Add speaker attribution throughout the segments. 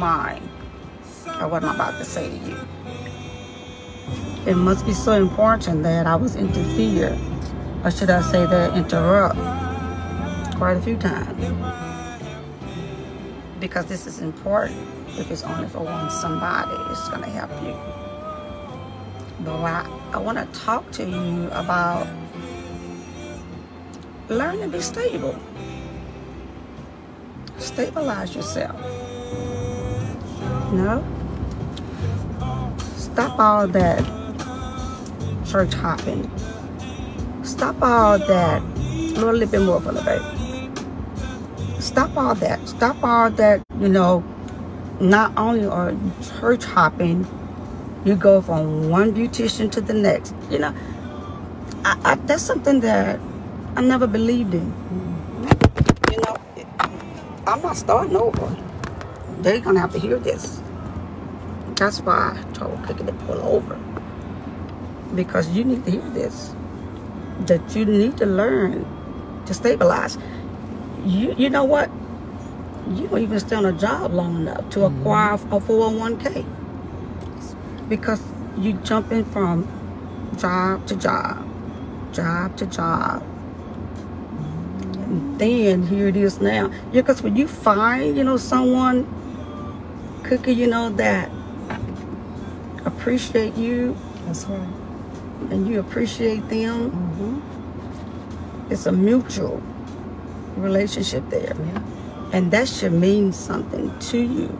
Speaker 1: mind of what I'm about to say to you. It must be so important that I was interfered, or should I say that interrupt, quite a few times. Because this is important. If it's only for one somebody, it's going to help you. But I want to talk to you about learn to be stable. Stabilize yourself. You know? Stop all that church hopping. Stop all that. A little bit more for the baby. Stop all that. Stop all that, you know, not only are you church hopping, you go from one beautician to the next. You know, that's something that I never believed in. You know, I'm not starting over. They're going to have to hear this. That's why I told Cookie to pull over. Because you need to hear this. That you need to learn to stabilize. You know what? You don't even stay on a job long enough to acquire a 401k. Because you jumping from job to job, job to job. And then here it is now. Yeah, because when you find, you know, someone, Cookie, you know, that appreciate you.
Speaker 2: That's right.
Speaker 1: And you appreciate them. It's a mutual relationship there.
Speaker 2: Yeah.
Speaker 1: And that should mean something to you.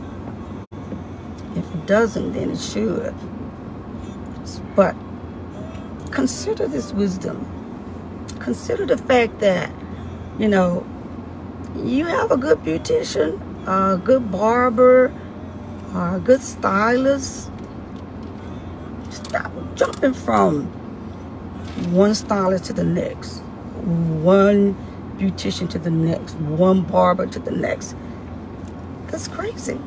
Speaker 1: If it doesn't, then it should. But consider this wisdom. Consider the fact that, you know, you have a good beautician, a good barber, or a good stylist. Stop jumping from one stylist to the next, one beautician to the next, one barber to the next. That's crazy.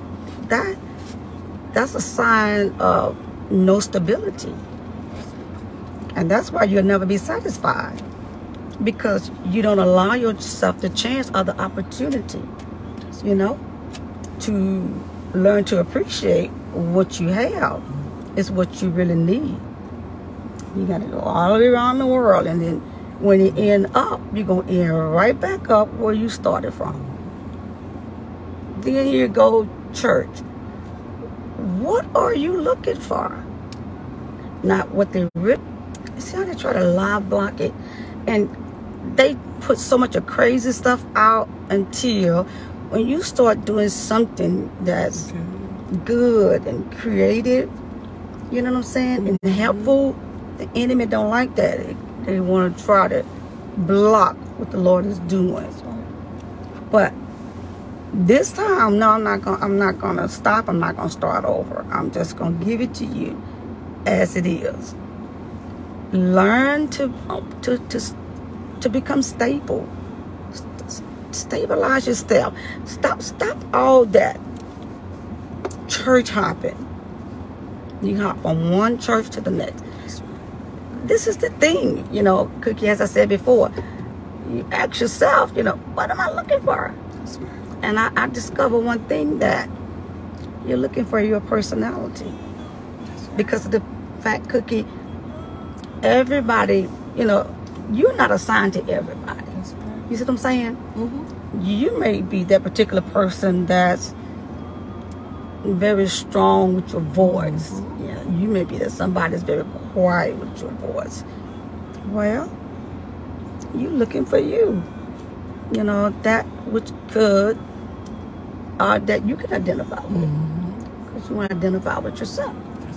Speaker 1: That's a sign of no stability. And that's why you'll never be satisfied. Because you don't allow yourself the chance or the opportunity, you know, to learn to appreciate what you have. Is what you really need. You got to go all the way around the world, and then when you end up, you're going to end right back up where you started from. Then you go church. What are you looking for? Not what they really. See how they try to lie block it? And they put so much of crazy stuff out until when you start doing something that's good and creative, you know what I'm saying, and helpful, the enemy don't like that. They want to try to block what the Lord is doing. But this time, no, I'm not gonna stop. I'm not gonna start over. I'm just gonna give it to you as it is. Learn to become stable. Stabilize yourself. Stop all that church hopping. You hop from one church to the next. This is the thing, you know, Cookie, as I said before. You ask yourself, you know, what am I looking for? And I discovered one thing, that you're looking for your personality. Because of the fact, Cookie, everybody, you know, you're not assigned to everybody. You see what I'm saying? You may be that particular person that's very strong with your voice. Yeah, you may be that somebody that's very quiet with your voice. Well, you're looking for you. You know, that which could, that you can identify with. Because you want to identify with yourself.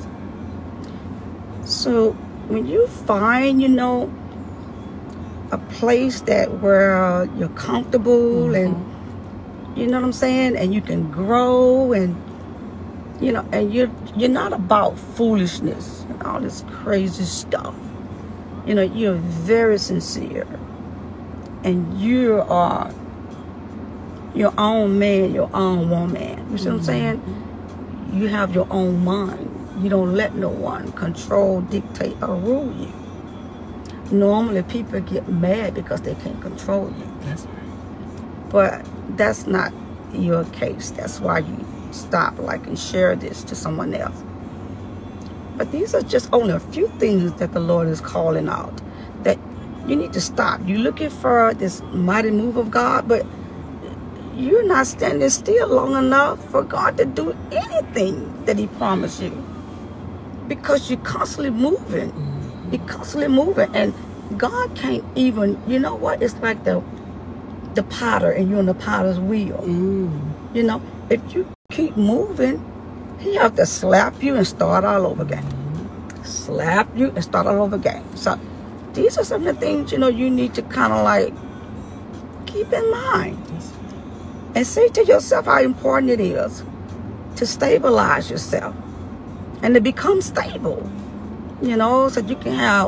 Speaker 1: So when you find, you know, a place that where you're comfortable and, you know what I'm saying, and you can grow, and you know, and you're not about foolishness and all this crazy stuff. You know, you're very sincere, and you are your own man, your own woman. You see what I'm saying? You have your own mind. You don't let no one control, dictate, or rule you. Normally, people get mad because they can't control you. That's right. But that's not your case. That's why you stop, like, and share this to someone else. But these are just only a few things that the Lord is calling out that you need to stop. You're looking for this mighty move of God, but you're not standing still long enough for God to do anything that he promised you, because you're constantly moving. You're constantly moving, and God can't even, you know what? It's like the potter, and you're on the potter's wheel. You know, if you keep moving, he have to slap you and start all over again. Slap you and start all over again. So these are some of the things, you know, you need to kind of like keep in mind. And say to yourself how important it is to stabilize yourself and to become stable, you know, so you can have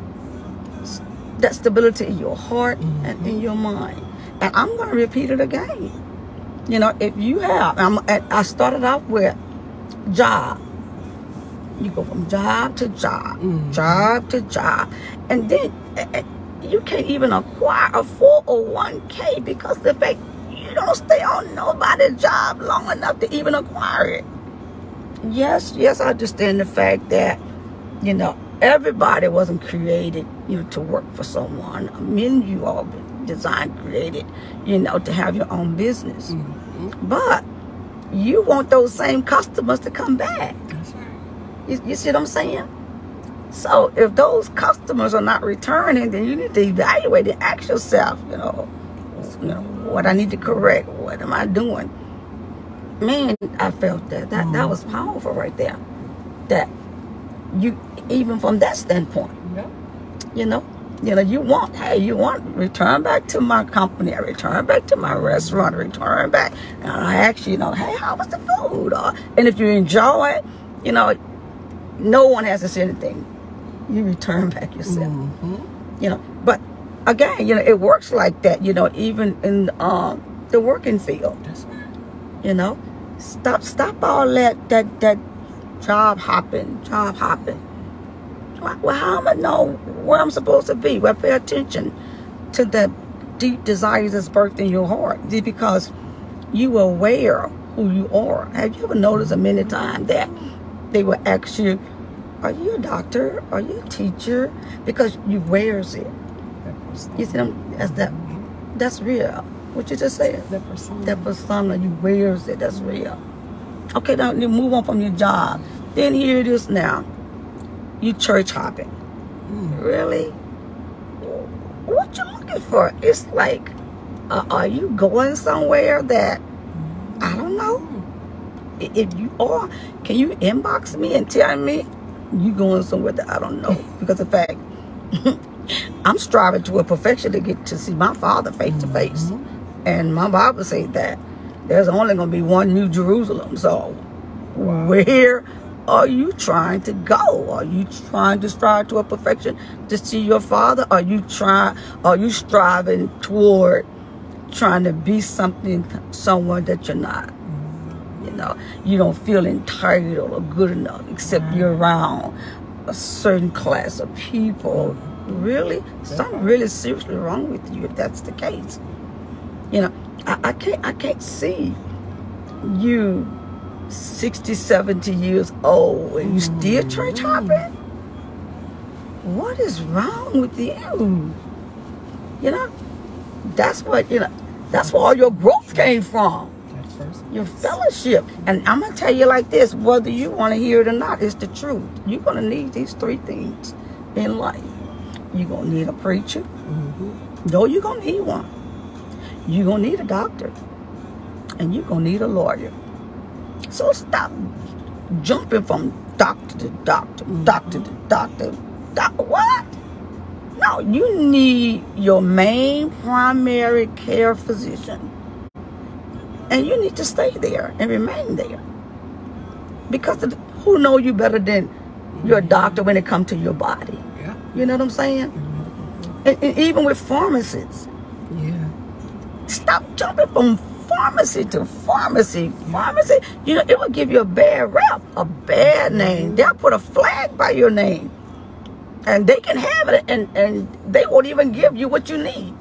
Speaker 1: that stability in your heart and in your mind. And I'm going to repeat it again. You know, if you have, I started off with job. You go from job to job, job to job. And then you can't even acquire a 401k because the fact you don't stay on nobody's job long enough to even acquire it. Yes, I understand the fact that, you know, everybody wasn't created, you know, to work for someone. Many of you all been designed, created, you know, to have your own business. But you want those same customers to come back. That's right. You see what I'm saying? So if those customers are not returning, then you need to evaluate and ask yourself, you know, what I need to correct. What am I doing? Man, I felt that was powerful right there. That you, even from that standpoint, you know, you want, hey, you want return back to my company, I return back to my restaurant, return back, and I ask you, you know, hey, how was the food? And if you enjoy it, you know, no one has to say anything. You return back yourself. You know, but again, you know, it works like that, you know, even in the working field. That's right. You know, stop all that job hopping. Well, how am I know where I'm supposed to be? Well, pay attention to the deep desires that's birthed in your heart, because you are aware who you are. Have you ever noticed a many times that they will ask you, are you a doctor? Are you a teacher? Because you wears it. You see them as that's real. What you just said? That persona, you wears it. That's real. Okay, now you move on from your job. Then here it is now. You church hopping. Really? What you looking for? It's like, are you going somewhere that, I don't know. If you are, can you inbox me and tell me you going somewhere that I don't know? Because in fact, I'm striving to a perfection to get to see my Father face to face. And my Bible says that there's only going to be one New Jerusalem. So where are you trying to go? Are you trying to strive to a perfection to see your Father? Are you striving toward trying to be someone that you're not? You know, you don't feel entitled or good enough except you're around a certain class of people. Really? Something really seriously wrong with you if that's the case. You know, I can't see you 60, 70 years old and you still church hopping. What is wrong with you? You know, that's what, you know, that's where all your growth came from. Your fellowship. And I'm going to tell you like this, whether you want to hear it or not, it's the truth. You're going to need these three things in life. You're going to need a preacher. No, you're going to need one. You're going to need a doctor. And you're going to need a lawyer. So stop jumping from doctor to doctor, doctor to doctor. What? No, you need your main primary care physician. And you need to stay there and remain there. Because who know you better than your doctor when it comes to your body? Yeah. You know what I'm saying? And even with pharmacists. Yeah. Stop jumping from pharmacy to pharmacy. Pharmacy, you know, it will give you a bad rep, a bad name. They'll put a flag by your name. And they can have it, and they won't even give you what you need. That's right.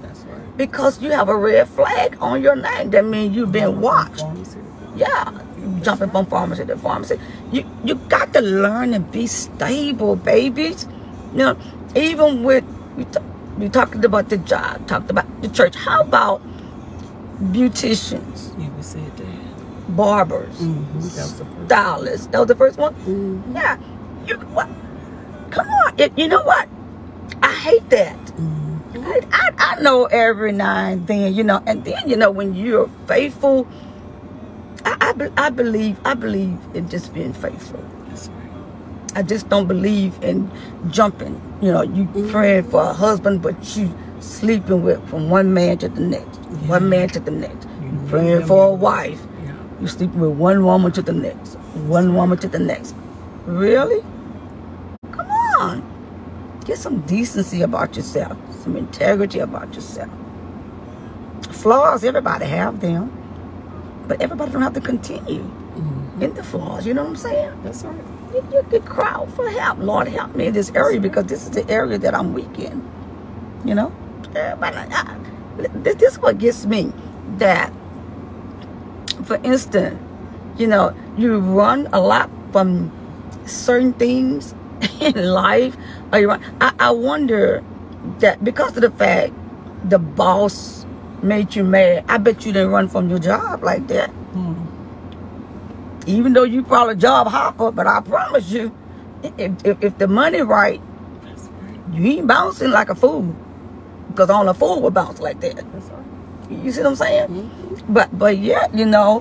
Speaker 1: because you have a red flag on your name. That means you've been watched. Yeah, jumping from pharmacy to pharmacy. You got to learn to be stable, babies. You know, even with we talked about the job, talked about the church. How about beauticians?
Speaker 2: Yeah, we said that.
Speaker 1: Barbers, stylists. That was the first one. Yeah, what? Come on. You know what? I hate that. I know every now and then, you know, and then, you know, when you're faithful, I believe in just being faithful.
Speaker 2: That's right.
Speaker 1: I just don't believe in jumping. You know, you praying for a husband, but you sleeping with from one man to the next, one man to the next. You praying for a wife, you sleeping with one woman to the next, one woman to the next. Really? Come on. Get some decency about yourself, some integrity about yourself. Flaws, everybody have them, but everybody don't have to continue in the flaws. You know what I'm saying?
Speaker 2: That's right.
Speaker 1: You cry out for help. Lord, help me in this area because this is the area that I'm weak in. You know? This is what gets me. That, for instance, you know, you run a lot from certain things in life. Or you run. I wonder that because of the fact the boss made you mad, I bet you didn't run from your job like that. Even though you probably job hopper, but I promise you, if the money right, you ain't bouncing like a fool. Because only a fool would bounce like that. You see what I'm saying? But yeah, you know,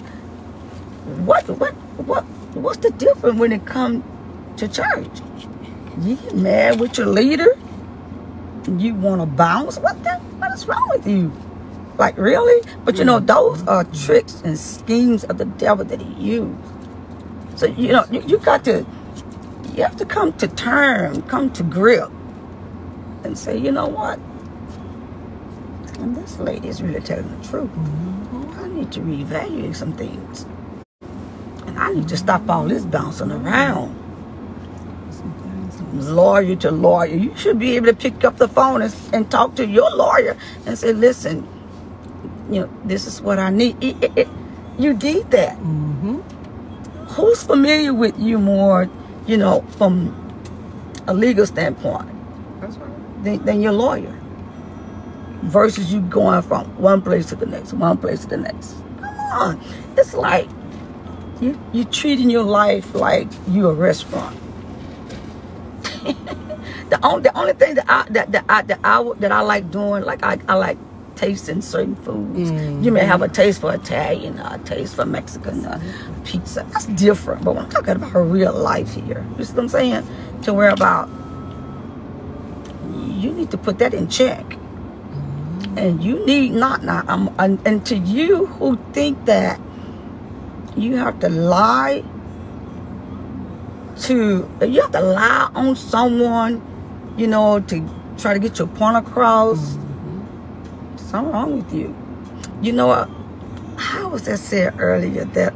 Speaker 1: what's the difference when it comes to church? You get mad with your leader? You want to bounce? What is wrong with you? Like, really? But you know, those are tricks and schemes of the devil that he used. So, you know, you have to come to terms, come to grip, and say, you know what? And this lady is really telling the truth. I need to reevaluate some things. And I need to stop all this bouncing around. Lawyer to lawyer. You should be able to pick up the phone and talk to your lawyer and say, listen, you know, this is what I need. You did that. Who's familiar with you more, you know, from a legal standpoint?
Speaker 2: That's right.
Speaker 1: Than your lawyer? Versus you going from one place to the next, one place to the next. Come on. It's like you treating your life like you a restaurant. The only thing that I like doing, like I like tasting certain foods. You may have a taste for Italian, a taste for Mexican, pizza. That's different. But when I'm talking about real life here, you see what I'm saying? To where about you need to put that in check. And you need not now. And to you who think that you have to lie on someone, you know, to try to get your point across, something wrong with you. You know what? How was that said earlier that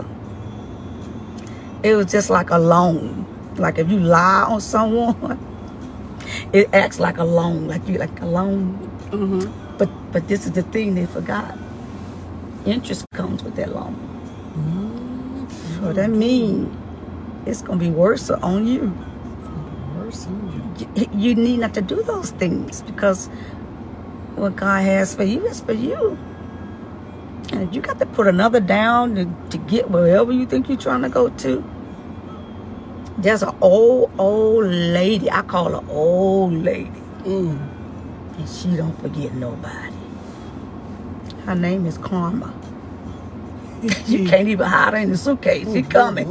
Speaker 1: it was just like a loan. Like if you lie on someone, it acts like a loan, like a loan. But this is the thing they forgot. Interest comes with that loan. So that means it's gonna be worse on you.
Speaker 2: Worse on you.
Speaker 1: You need not to do those things because what God has for you is for you. And if you got to put another down to get wherever you think you're trying to go to. There's an old lady. I call her old lady. And she don't forget nobody. Her name is Karma. You can't even hide her in the suitcase. She coming.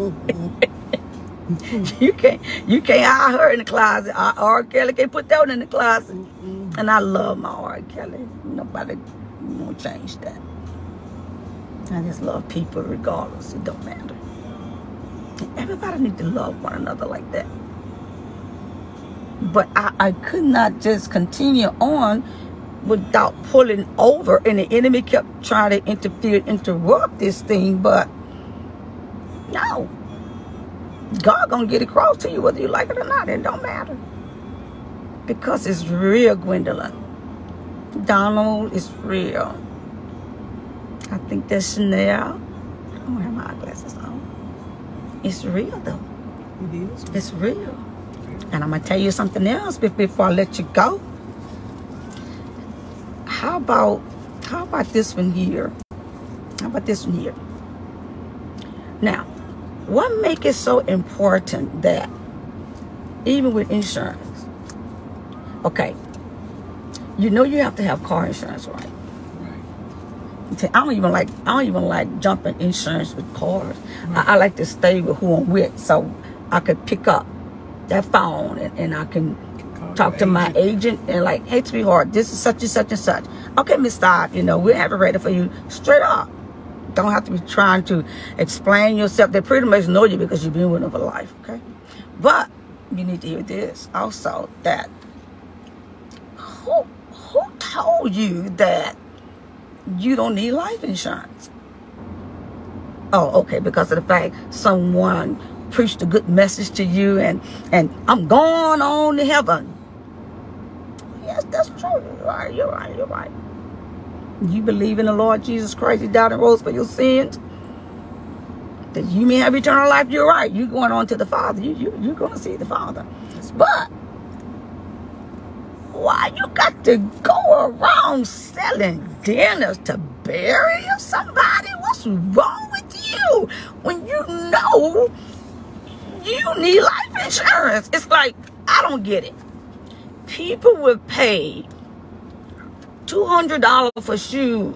Speaker 1: You can't hide her in the closet. R. Kelly can't put that one in the closet. And I love my R. Kelly. Nobody won't change that. I just love people regardless. It don't matter. Everybody needs to love one another like that. But I could not just continue on without pulling over, and the enemy kept trying to interrupt this thing. But no, God gonna get across to you whether you like it or not. It don't matter, because it's real, Gwendolyn. Donald is real. I think that's Chanel. I don't have my eyeglasses on. It's real though.
Speaker 2: It is.
Speaker 1: It's real. And I'm gonna tell you something else before I let you go. How about this one here? How about this one here? Now, what makes it so important that even with insurance, okay, you know you have to have car insurance, right?
Speaker 2: Right.
Speaker 1: I don't even like jumping insurance with cars. Right. I like to stay with who I'm with, so I could pick up that phone and I can talk to my agent and like, hey, sweetheart, this is such and such and such. Okay, Miss Dodd, you know, we'll have it ready for you straight up. Don't have to be trying to explain yourself. They pretty much know you because you've been with them for life, okay? But you need to hear this also, that who told you that you don't need life insurance? Oh, okay, because of the fact someone preached a good message to you and I'm going on to heaven. Yes, that's true. You're right. You believe in the Lord Jesus Christ, He died and rose for your sins, that you may have eternal life. You're right. You're going on to the Father. You're going to see the Father. But why you got to go around selling dinners to bury somebody? What's wrong with you when you know you need life insurance? It's like, I don't get it. People would pay $200 for shoes.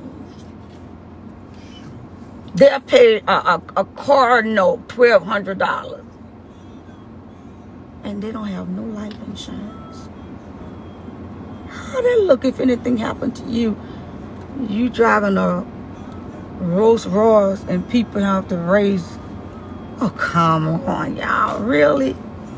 Speaker 1: They'll pay a car note $1,200, and they don't have no life insurance. How they look if anything happened to you? You driving a Rolls Royce and people have to raise. Oh, come on, y'all, really?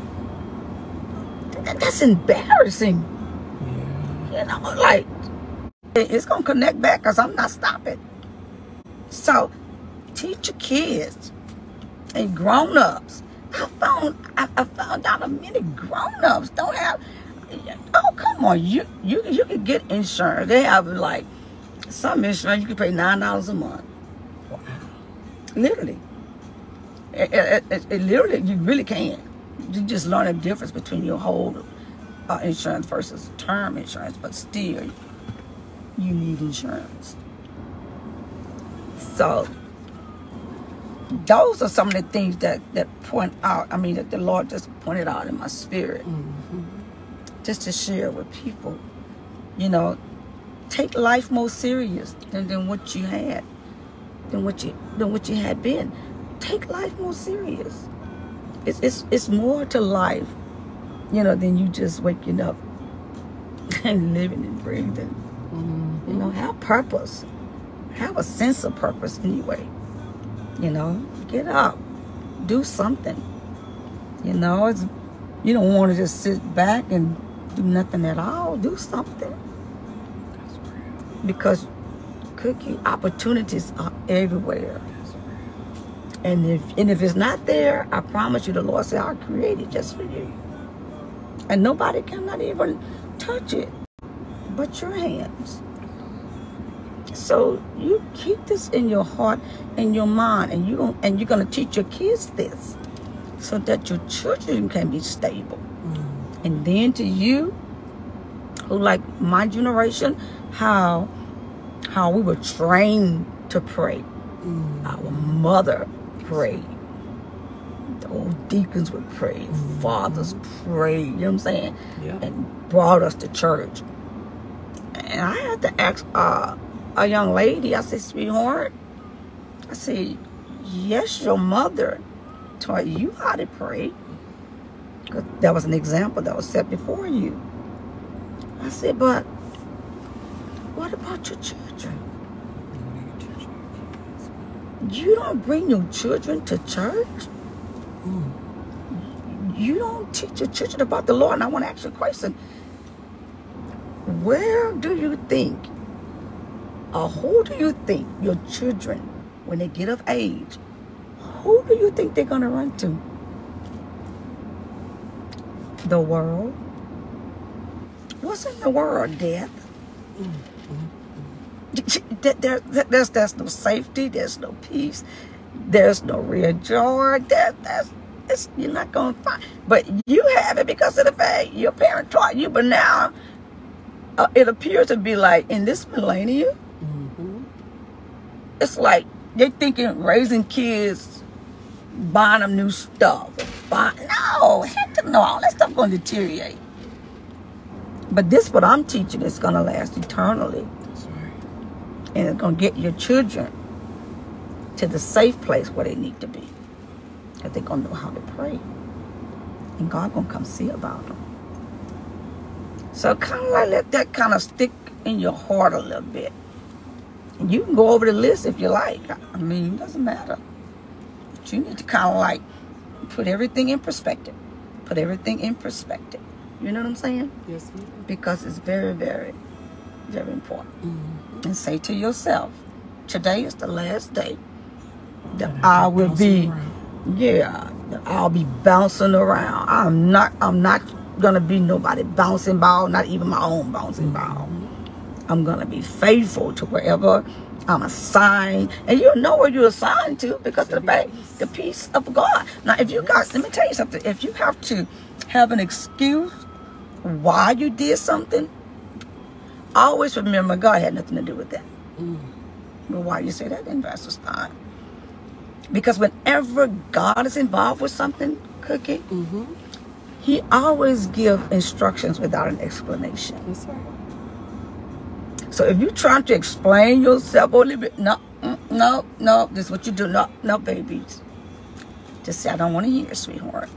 Speaker 1: That's embarrassing. Yeah. You know, like, it's gonna connect back because I'm not stopping. So teach your kids and grown-ups. I found out many grown-ups don't have. Oh, come on, you can get insurance. They have like some insurance you can pay $9 a month.
Speaker 2: Wow.
Speaker 1: Literally, it literally, you really can. You just learn the difference between your whole insurance versus term insurance, but still, you need insurance. So those are some of the things that point out. I mean, that the Lord just pointed out in my spirit, just to share with people. You know, take life more serious than what you had, than what you had been. Take life more serious. It's more to life, you know, than you just waking up and living and breathing. You know, have purpose. Have a sense of purpose anyway. You know, get up. Do something. You know, you don't want to just sit back and do nothing at all. Do something. Because cookie opportunities are everywhere. And if it's not there, I promise you, the Lord said, I'll create it just for you. And nobody cannot even touch it but your hands. So you keep this in your heart and your mind, and you're gonna teach your kids this, so that your children can be stable. And then to you, who like my generation, how we were trained to pray. Our mother prayed. The old deacons would pray. Fathers prayed. You know what I'm saying?
Speaker 2: Yeah.
Speaker 1: And brought us to church. And I had to ask a young lady, I said, sweetheart, I said, yes, your mother taught you how to pray. Because that was an example that was set before you. I said, but what about your children? You don't bring your children to church. You don't teach your children about the Lord. And I want to ask you a question. Where do you think, or who do you think your children, when they get of age, who do you think they're going to run to? The world? What's in the world? Death. There's no safety. There's no peace. There's no real joy. You're not going to find. But you have it because of the fact your parent taught you. But now it appears to be like in this millennium, it's like they're thinking raising kids, buying them new stuff. No, heck no, all that stuff going to deteriorate. But this, what I'm teaching, is going to last eternally.
Speaker 2: That's right.
Speaker 1: And it's going to get your children to the safe place where they need to be. Because they're going to know how to pray. And God going to come see about them. So kind of like let that kind of stick in your heart a little bit. And you can go over the list if you like. I mean, it doesn't matter. But you need to kind of like put everything in perspective. Put everything in perspective. You know what I'm saying?
Speaker 2: Yes, ma'am.
Speaker 1: Because it's very, very, very important. And say to yourself, today is the last day that I will be, that I'll be bouncing around. I'm not gonna be nobody bouncing ball, not even my own bouncing ball. I'm gonna be faithful to wherever I'm assigned, and you'll know where you're assigned to because of the peace of God. Now, if you guys, let me tell you something. If you have to have an excuse why you did something, always remember God had nothing to do with that. But why you say that then, Pastor Stein? Because whenever God is involved with something, Cookie, He always gives instructions without an explanation.
Speaker 2: That's right.
Speaker 1: So if you're trying to explain yourself a little bit, no, this is what you do. No, babies. Just say, I don't want to hear it, sweetheart.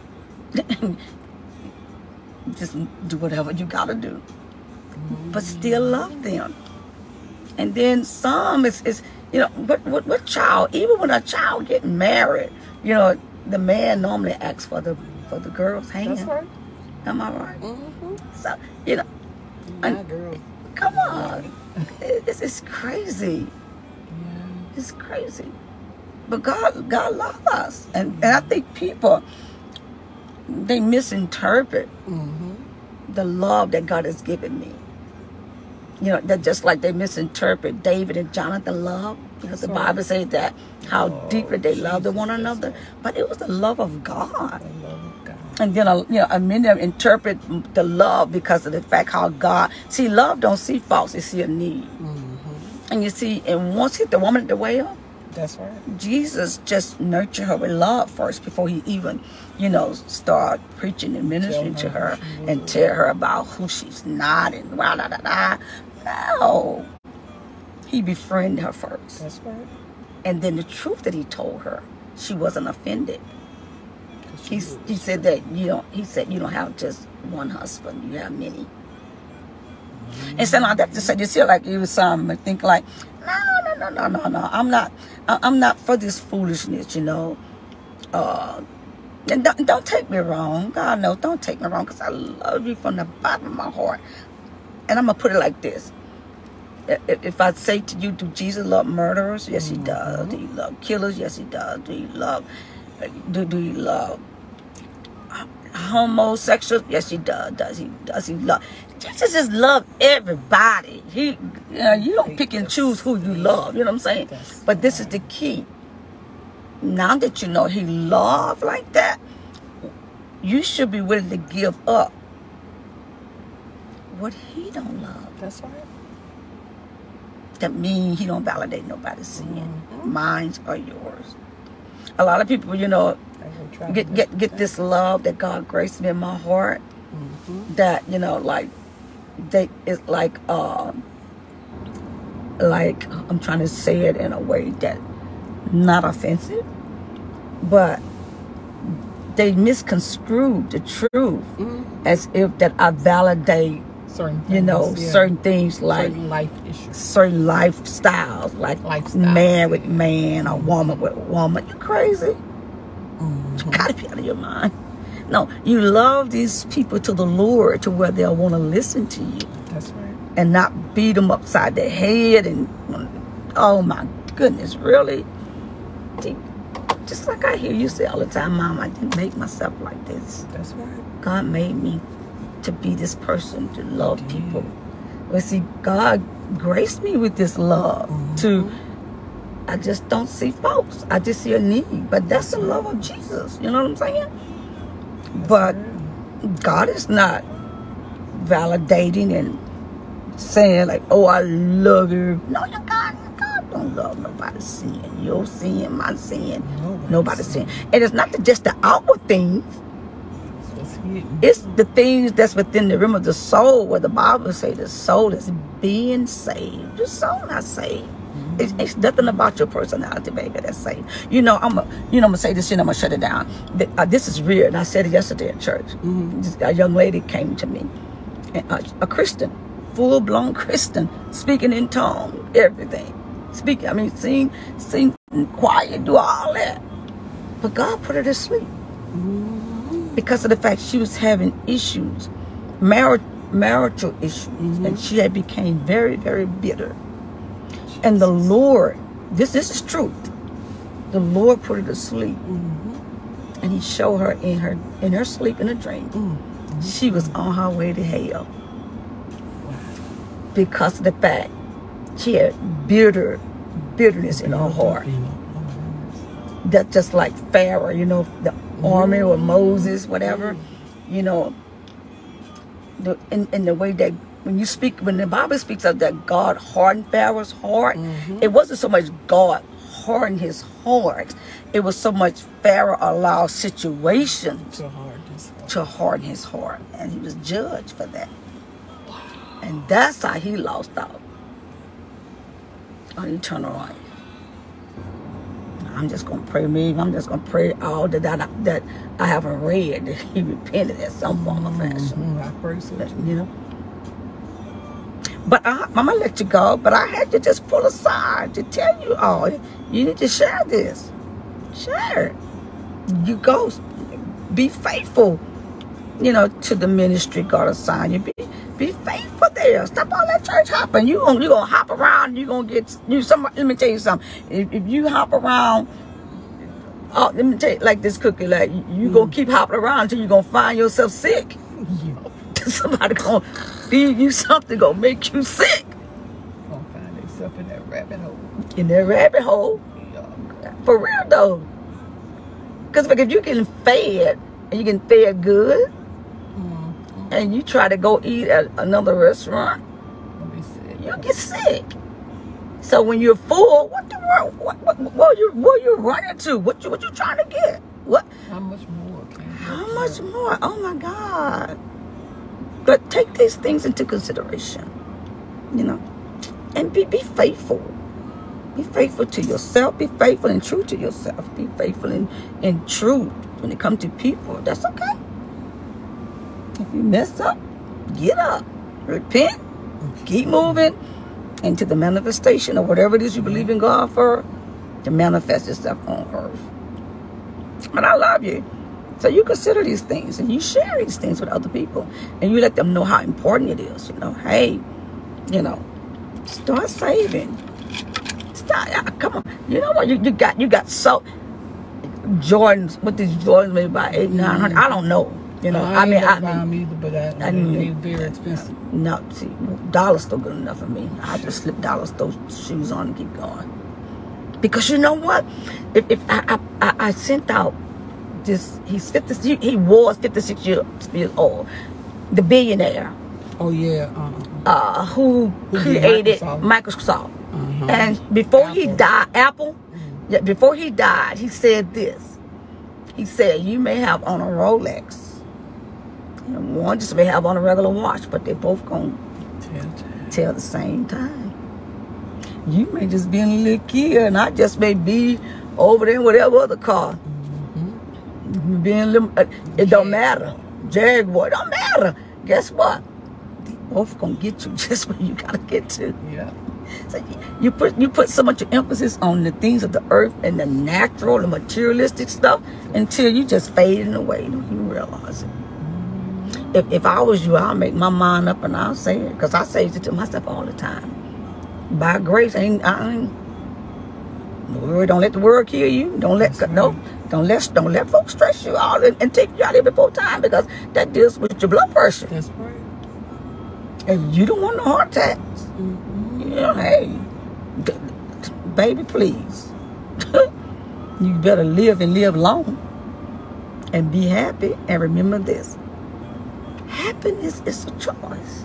Speaker 1: Just do whatever you got to do. But still love them. And then some is you know, what child, even when a child get married, you know, the man normally asks for the girl's hand.
Speaker 2: That's right.
Speaker 1: Am I right? So, you know,
Speaker 2: Girl.
Speaker 1: come on. It's crazy.
Speaker 2: Yeah.
Speaker 1: It's crazy. But God loves us. And I think people, they misinterpret the love that God has given me. You know, that just like they misinterpret David and Jonathan love. Because the Bible says that how deeply they loved one another. But it was the love of God.
Speaker 2: The love of God.
Speaker 1: And then, you know, many of them interpret the love because of the fact how God, see, love don't see faults, it see a need. And you see, and once hit the woman at the well,
Speaker 2: That's right.
Speaker 1: Jesus just nurtured her with love first before he even, you know, start preaching and ministering to her and tell her about who she's not and blah, blah, blah, blah. No. He befriended her first.
Speaker 2: That's right.
Speaker 1: And then the truth that he told her, she wasn't offended. He said that he said you don't have just one husband, you have many. And so now that just you see like it was some think like, no. I'm not for this foolishness, you know. And don't take me wrong. God knows, don't take me wrong, because I love you from the bottom of my heart. And I'm gonna put it like this. If I say to you, do Jesus love murderers? Yes, he does. Do you love killers? Yes, he does. Do you love homosexuals? Yes, he does. Does he love? Jesus just love everybody. You don't pick and choose who you love. You know what I'm saying? But this is the key. Now that you know he loved like that, you should be willing to give up what he don't love.
Speaker 2: That's right.
Speaker 1: That means he don't validate nobody's sin. Mine's are yours. A lot of people, you know, get this love that God graced me in my heart. That, you know, like it's like I'm trying to say it in a way that not offensive, but they misconstrued the truth as if that I validate certain things, certain things like
Speaker 2: certain life issues,
Speaker 1: certain lifestyles, like man with man or woman with woman. You crazy? You gotta be out of your mind. No, you love these people to the Lord to where they'll want to listen to you.
Speaker 2: That's right.
Speaker 1: And not beat them upside their head and, oh my goodness, really? Just like I hear you say all the time, Mom, I didn't make myself like this.
Speaker 2: That's right.
Speaker 1: God made me to be this person, to love people. But see, God grace me with this love to, I just don't see folks. I just see a need. But that's the love of Jesus. You know what I'm saying? But God is not validating and saying like, oh, I love you. No, God don't love nobody's sin. Your sin, my sin, nobody's sin. And it's not just the outward things. It's the things that's within the realm of the soul, where the Bible says the soul is being saved. The soul not saved. It's nothing about your personality, baby, that's saved. I'm gonna say this shit, I'm gonna shut it down. This is real, and I said it yesterday at church. A young lady came to me, a Christian, full-blown Christian, speaking in tongues, everything. Sing quiet, do all that. But God put her to sleep. Because of the fact she was having issues, marital issues, and she had became very, very bitter. And the Lord, this is truth. The Lord put her to sleep, and He showed her in her sleep, in a dream, she was on her way to hell because of the fact she had bitterness in her heart. That just like Pharaoh, the army or Moses, whatever, in the way that when the Bible speaks of that God hardened Pharaoh's heart, it wasn't so much God hardened his heart, it was so much Pharaoh allowed situations to harden his heart, and he was judged for that. And that's how he lost out on eternal life. I'm just going to pray, I'm just going to pray all that I haven't read, that he repented at some form of fashion.
Speaker 2: I pray so.
Speaker 1: But I'm going to let you go, but I had to just pull aside to tell you all, you need to share this. Share it. You go, be faithful, to the ministry God assigned you. Be faithful there. Stop all that church hopping. You gonna hop around. You gonna get somebody. Let me tell you something. If you hop around, let me tell you like this, Cookie. Like you gonna keep hopping around until you gonna find yourself sick. Somebody gonna feed you something gonna make you sick.
Speaker 2: Gonna find themselves in that rabbit hole.
Speaker 1: In that rabbit hole. For real though. Because if you getting fed and you getting fed good, and you try to go eat at another restaurant, you get sick. So when you're full, what you running to? What you trying to get? What?
Speaker 2: How much more?
Speaker 1: How much more? Oh my God! But take these things into consideration, and be faithful. Be faithful to yourself. Be faithful and true to yourself. Be faithful and true when it comes to people. That's okay. If you mess up, get up, repent, keep moving into the manifestation of whatever it is you believe in God for to manifest itself on earth. But I love you. So you consider these things and you share these things with other people and you let them know how important it is. Hey, start saving. Come on. You know what? You got so Jordans. What these Jordans made by $800-900? I don't know.
Speaker 2: I buy them either, but I need very expensive.
Speaker 1: No, see, dollar store good enough for me. I just slip dollar store shoes on and keep going. Because you know what? If I sent out this, he was 56 years old, the billionaire.
Speaker 2: Oh yeah.
Speaker 1: Who created Microsoft. And before he died, Apple. Yeah, before he died, he said this. He said, "You may have on a Rolex. And one just may have on a regular watch, but they both gonna tell the same time. You may just be in a little Kia, and I just may be over there in whatever other car. It don't matter. Jaguar, it don't matter. Guess what? They both gonna get you just where you gotta get to.
Speaker 2: Yeah.
Speaker 1: So you put so much emphasis on the things of the earth and the natural, the materialistic stuff until you just fading away. Don't even realize it. If I was you, I'll make my mind up and I'll say it. Because I say it to myself all the time. By grace, I ain't don't let the world kill you. Don't let folks stress you out and take you out here before time, because that deals with your blood pressure.
Speaker 2: That's right.
Speaker 1: And you don't want no heart attacks. You Yeah, hey, baby, please. You better live and live long and be happy. And remember this, happiness is a choice.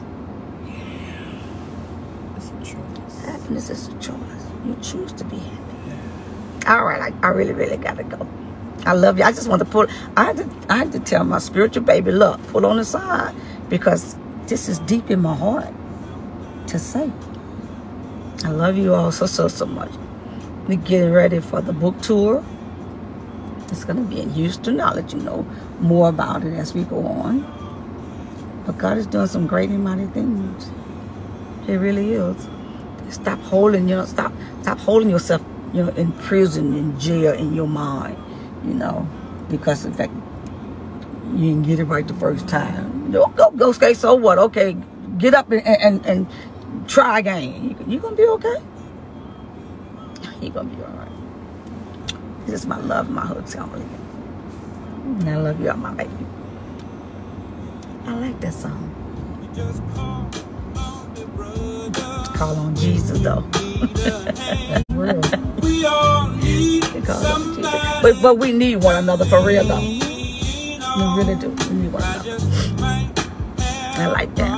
Speaker 2: It's a choice.
Speaker 1: Happiness is a choice. You choose to be happy. All right, I really got to go. I love you. I just want to pull. I had to tell my spiritual baby, look, pull on the side, because this is deep in my heart to say. I love you all so much. We're getting ready for the book tour. It's going to be in Houston. I'll let you know more about it as we go on. But God is doing some great and mighty things. He really is. Stop holding, stop holding yourself, in prison, in jail, in your mind, because in fact you didn't get it right the first time. Go skate. So what? Okay, get up and try again. You're gonna be okay. You're gonna be all right. This is my love, my hotel. And I love you all, my baby. I like that song. Call on Jesus, though. Real. We all need somebody. But we need one another for real, though. We really do. We need one another. I like that.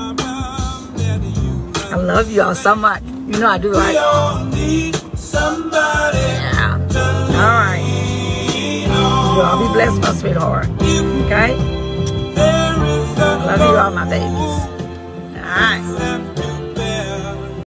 Speaker 1: I love y'all so much. You know I do, right? We all need somebody. Yeah. All right. You all be blessed, my sweetheart. Okay? I love you all, my babies.